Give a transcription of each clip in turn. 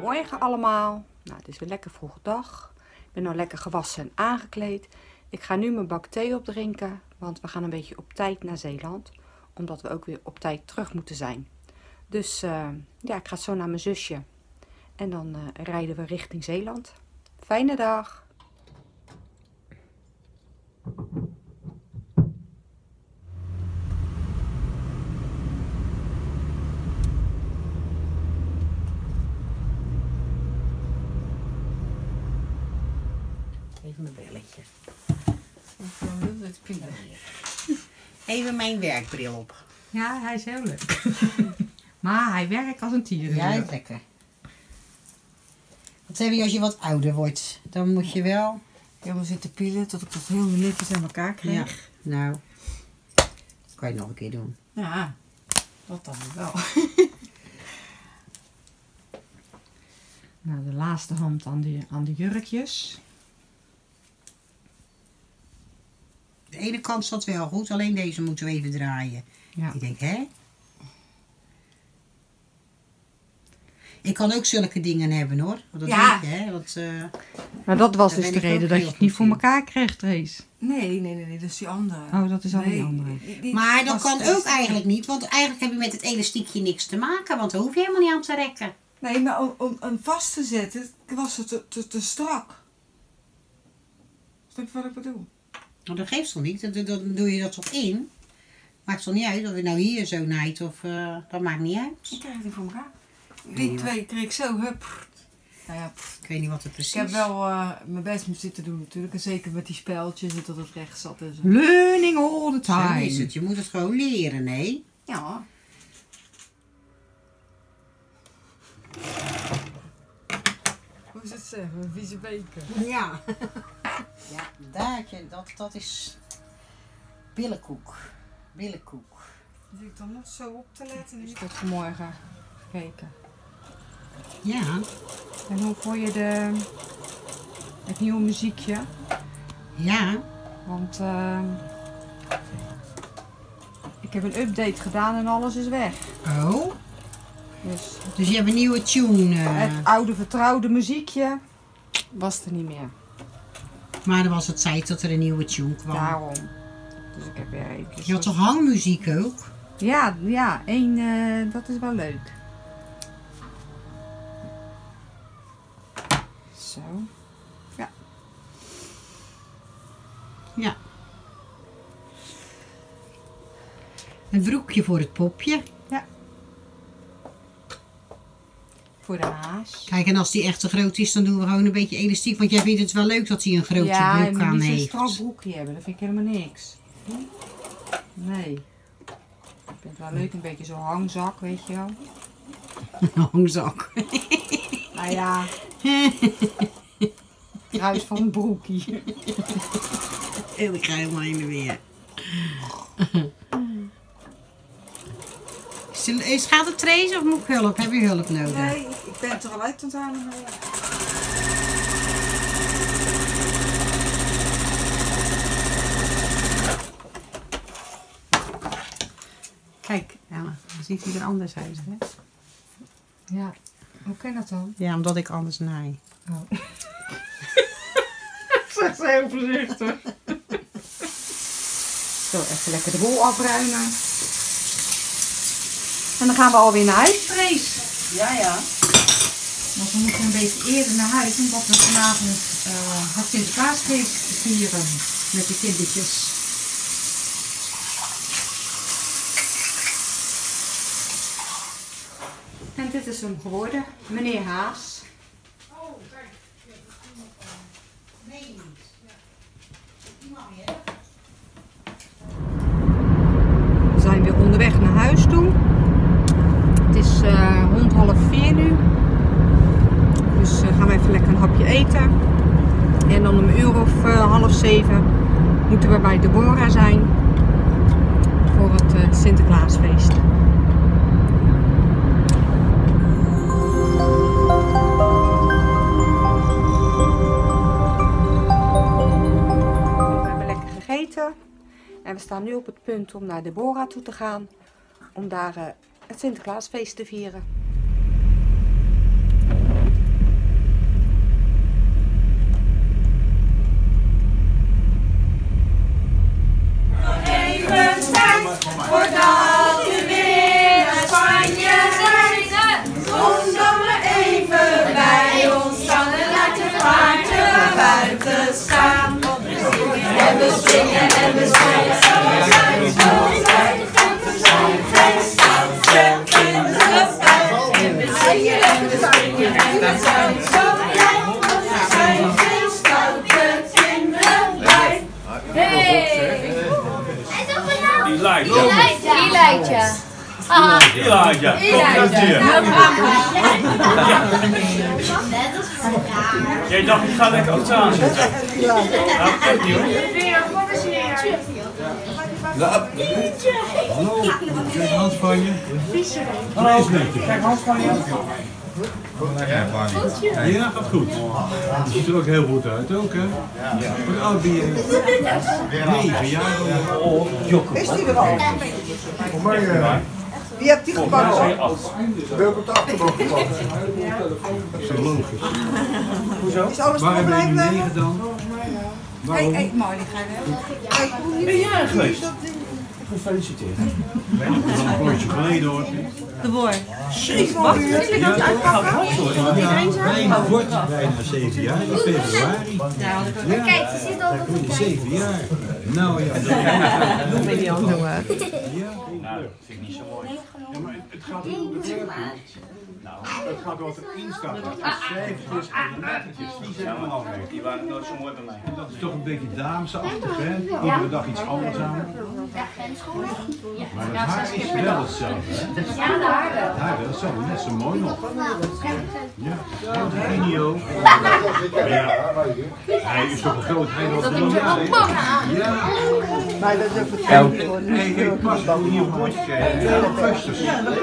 Goedemorgen allemaal. Nou, het is weer lekker vroege dag. Ik ben nou lekker gewassen en aangekleed. Ik ga nu mijn bak thee opdrinken, want we gaan een beetje op tijd naar Zeeland. Omdat we ook weer op tijd terug moeten zijn. Dus ja, ik ga zo naar mijn zusje. En dan rijden we richting Zeeland. Fijne dag. Even mijn belletje. Even mijn werkbril op. Ja, hij is heel leuk. Maar hij werkt als een tier. Ja, dat is lekker. Wat heb je als je wat ouder wordt? Dan moet je wel... Helemaal zitten pielen tot ik dat heel netjes aan elkaar kreeg. Ja, nou. Kan je nog een keer doen. Ja, dat dan wel. Nou, de laatste hand aan de jurkjes. De ene kant zat wel goed, alleen deze moeten we even draaien. Ja. Ik denk, hè? Ik kan ook zulke dingen hebben, hoor. Want dat Ja. weet je, hè? Want, Maar dat was daar dus ben de ik ook reden dat je heel het niet goed voor in. elkaar kreeg, Trace. Nee, dat is die andere. Oh, dat is al die Nee, andere. maar dat was kan dus- ook eigenlijk niet, want eigenlijk heb je met het elastiekje niks te maken, want daar hoef je helemaal niet aan te rekken. Nee, maar om vast te zetten was het te strak. Snap je wat ik bedoel? Nou, dat geeft toch niet, dan doe je dat toch in. Maakt toch niet uit of je nou hier zo naait of dat maakt niet uit. Ik krijg die voor elkaar. Nee, Die maar- twee kreeg ik zo, hup. Nou ja, Ik weet niet wat er precies ik heb wel mijn best moeten zitten doen natuurlijk. En zeker met die spijltjes en dat het recht zat en zo. Learning all the Zo time. is het, je moet het gewoon leren, nee. Ja. Hoe is het zeggen? Een vieze beker. Ja. Ja, daadje, dat is billenkoek. Billenkoek. Zit ik dan nog zo op te letten? Ik heb vanmorgen gekeken. Ja. En hoe vond je het nieuwe muziekje? Ja. Want ik heb een update gedaan en alles is weg. Oh. Dus Dus je hebt een nieuwe tune. het oude vertrouwde muziekje was er niet meer. Maar er was het tijd dat er een nieuwe tune kwam. Daarom. Dus ik heb weer even... Je had toch hangmuziek ook? Ja, één, dat is wel leuk. Zo. Ja. Ja. Een broekje voor het popje. Voor de haas. Kijk, en als die echt te groot is, dan doen we gewoon een beetje elastiek. Want jij vindt het wel leuk dat hij een grote Ja, je broek moet aan niet zo'n heeft. strak broekje hebben. Dat vind ik helemaal niks. Nee. Ik vind het wel leuk, een beetje zo'n hangzak, weet je wel. Een hangzak. Nou ja. Kruis van een broekje. En ik ga helemaal heen en weer. Gaat het Trace of moet ik hulp? Heb je hulp nodig? Nee, ik ben het er al uit aan het halen. Maar ja. Kijk, ja, dan ziet hij er anders uit, hè? Ja. Hoe kan dat dan? Ja, omdat ik anders naai. Oh. Zeg ze heel voorzichtig. Zo, even lekker de bol afruimen. En dan gaan we alweer naar huis, Trace. Ja. Want we moeten een beetje eerder naar huis, omdat we vanavond het Sinterklaasfeest vieren met de kindertjes. En dit is hem geworden, meneer Haas. We zijn weer onderweg naar huis toe. Het is rond 3:30 nu. Dus gaan we even lekker een hapje eten. En dan om 6:30 moeten we bij Deborah zijn voor het Sinterklaasfeest. We hebben lekker gegeten. En we staan nu op het punt om naar Deborah toe te gaan. Om daar het Sinterklaasfeest te vieren. Ilaitje. Ah, Ilaitje, kom dat hier. Jij dacht, ik ga lekker auto aanzetten. Nou, echt niet hoor. Hallo, kijk Hans van je. Hallo, kijk Hans van je. Ja, gaat goed. Je ziet er ook heel goed uit, ook hè? Hoe oud ben je? 9 jaar. Is die er al? Wie hebt die gebakken? We hebben het achterbank gepakt. Dat is zo logisch. Hoezo? Is alles Waar nog ben je nu blijven? 9 dan? Waarom? Hey, Marley, ga je Ben jij geweest? Gefeliciteerd. Dat is al een poosje geleden hoor. De boy. Ja, toch? Bijna wordt bijna 7 jaar in februari. kijk, ze zit al op een 7 jaar. Nou ja, Doe me niet aan doen. ja. Nou, dat vind ik niet zo mooi. Ja, maar het gaat niet om de werkgroep. Het gaat wat erin staat. De cijfertjes en de lettertjes, die zijn belangrijk. Die waren nooit zo mooi bij mij. Dat is toch een beetje damesachtig, hè? Iedere dag iets anders aan. Maar het haar is wel hetzelfde, hè? Ja, daar. Het haar is hetzelfde, net zo mooi nog. Ja, grote Genio. Ja, hij is toch een groot heilig op de ja. Maar dat is ook het Hey, pas op, een nieuw bordje krijgen. Ja, augustus.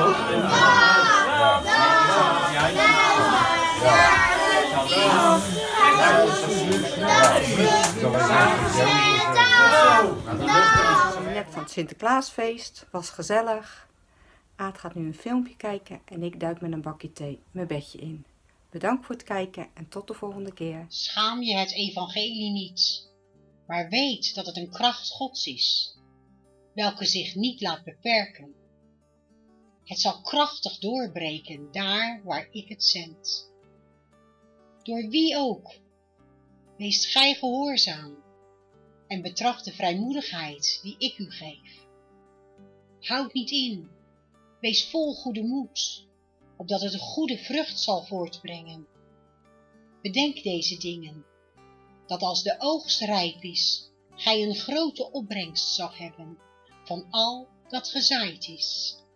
Net van het Sinterklaasfeest, was gezellig. Aad gaat nu een filmpje kijken en ik duik met een bakje thee mijn bedje in. Bedankt voor het kijken en tot de volgende keer. Schaam je het evangelie niet, maar weet dat het een kracht Gods is, welke zich niet laat beperken. Het zal krachtig doorbreken daar waar ik het zend. Door wie ook, wees gij gehoorzaam en betracht de vrijmoedigheid die ik u geef. Houd niet in, wees vol goede moed, opdat het een goede vrucht zal voortbrengen. Bedenk deze dingen, dat als de oogst rijp is, gij een grote opbrengst zal hebben van al dat gezaaid is.